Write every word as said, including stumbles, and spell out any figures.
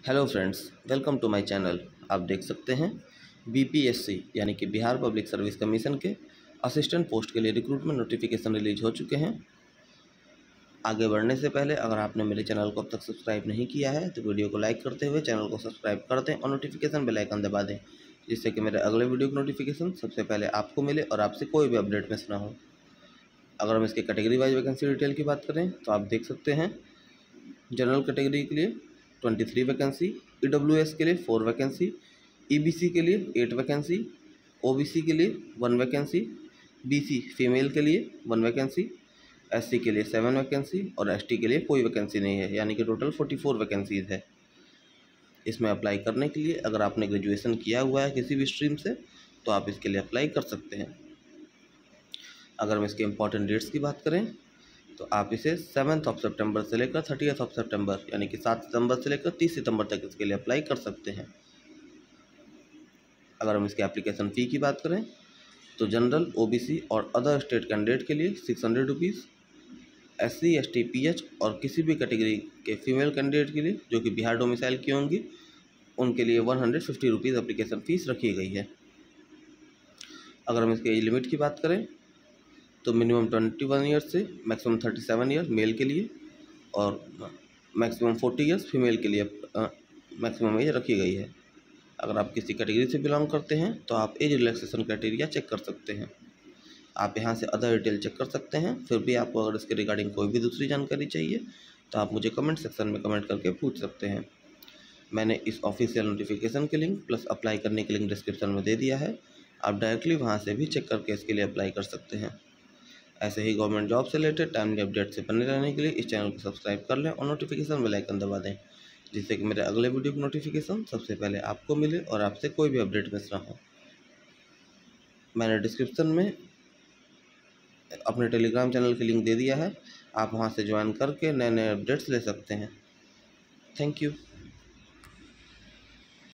Hello friends, welcome to my channel. आप देख सकते हैं बीपीएससी यानी कि बिहार पब्लिक सर्विस कमीशन के असिस्टेंट पोस्ट के लिए रिक्रूटमेंट नोटिफिकेशन रिलीज हो चुके हैं। आगे बढ़ने से पहले अगर आपने मेरे चैनल को अब तक सब्सक्राइब नहीं किया है तो वीडियो को लाइक करते हुए चैनल को सब्सक्राइब कर दें और नोटिफिकेशन बेल आइकन दबा दें, जिससे कि मेरे अगले वीडियो की नोटिफिकेशन सबसे पहले आपको मिले और आपसे कोई भी अपडेट मिस ना हो। अगर हम इसके कैटेगरी वाइज वैकेंसी डिटेल की बात करें तो आप देख सकते हैं जनरल कैटेगरी के लिए तेईस वैकेंसी, ईडब्ल्यूएस के लिए फोर वैकेंसी, ईबीसी के लिए एट वैकेंसी, ओबीसी के लिए वन वैकेंसी, बीसी फीमेल के लिए वन वैकेंसी, एससी के लिए सेवन वैकेंसी और एसटी के लिए कोई वैकेंसी नहीं है, यानी कि टोटल चौवालीस वैकेंसीज है। इसमें अप्लाई करने के लिए अगर आपने ग्रेजुएशन किया हुआ है किसी भी स्ट्रीम से तो आप इसके लिए अप्लाई कर सकते हैं। अगर हम इसके इम्पॉर्टेंट डेट्स की बात करें तो आप इसे सेवन्थ ऑफ सितंबर से लेकर थर्टियथ ऑफ सितंबर यानी कि सात सितंबर से लेकर तीस सितंबर तक इसके लिए अप्लाई कर सकते हैं। अगर हम इसके एप्लीकेशन फ़ी की बात करें तो जनरल, ओबीसी और अदर स्टेट कैंडिडेट के लिए six hundred rupees, S C S T P H और किसी भी कैटेगरी के फीमेल कैंडिडेट के लिए जो कि बिहार डोमिसाइल की होंगी उनके लिए one hundred fifty rupees application fees रखी गई है। अगर हम इसके एज लिमिट की बात करें तो मिनिमम ट्वेंटी वन ईयर्स से maximum thirty seven year male के लिए और मैक्सिमम फोर्टी ईयर्स फीमेल के लिए मैक्सिमम एज रखी गई है। अगर आप किसी कैटेगरी से बिलोंग करते हैं तो आप एज रिलैक्सेशन क्राइटेरिया चेक कर सकते हैं। आप यहां से अदर डिटेल चेक कर सकते हैं। फिर भी आपको अगर इसके रिगार्डिंग कोई भी दूसरी जानकारी चाहिए तो आप मुझे कमेंट सेक्शन में कमेंट करके पूछ सकते हैं। मैंने इस ऑफिशियल नोटिफिकेशन के लिंक प्लस अप्लाई करने के लिंक डिस्क्रिप्शन में दे दिया है। आप डायरेक्टली वहाँ से भी चेक करके इसके लिए अप्लाई कर सकते हैं। ऐसे ही गवर्नमेंट जॉब से रिलेटेड टाइमली अपडेट से बने रहने के लिए इस चैनल को सब्सक्राइब कर लें और नोटिफिकेशन बेल आइकन दबा दें, जिससे कि मेरे अगले वीडियो की नोटिफिकेशन सबसे पहले आपको मिले और आपसे कोई भी अपडेट मिस ना हो। मैंने डिस्क्रिप्शन में अपने टेलीग्राम चैनल की लिंक दे दिया है, आप वहां से ज्वाइन करके नए नए अपडेट्स ले सकते हैं। Thank you.